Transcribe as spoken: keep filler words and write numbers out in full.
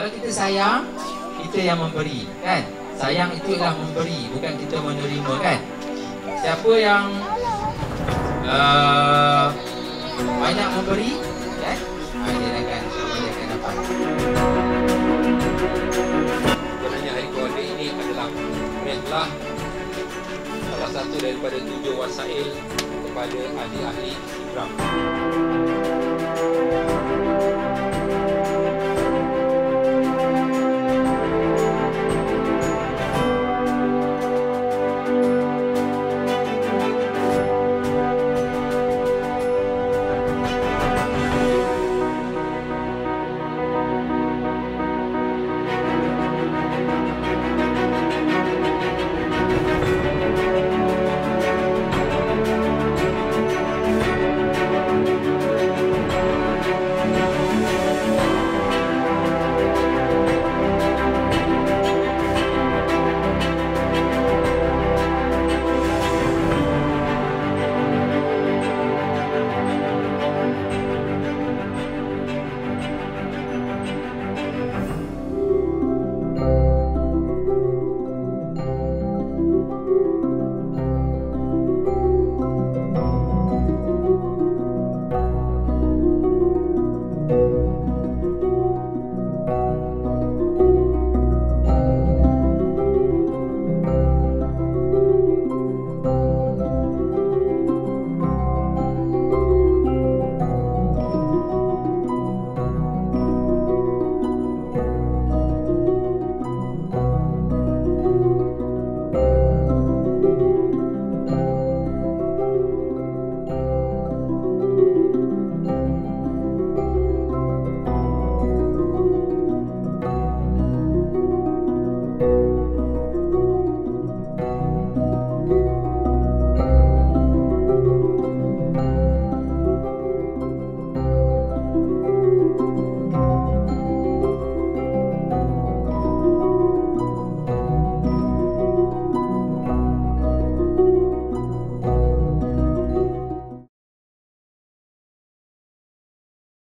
Kalau kita sayang, kita yang memberi, kan? Sayang itu adalah memberi, bukan kita menerima, kan? Siapa yang uh, banyak memberi, kan? Dia akan, dia akan dapat. Sebenarnya hari keluarga ini adalah adalah salah satu daripada tujuh wasail kepada ahli-ahli Islam.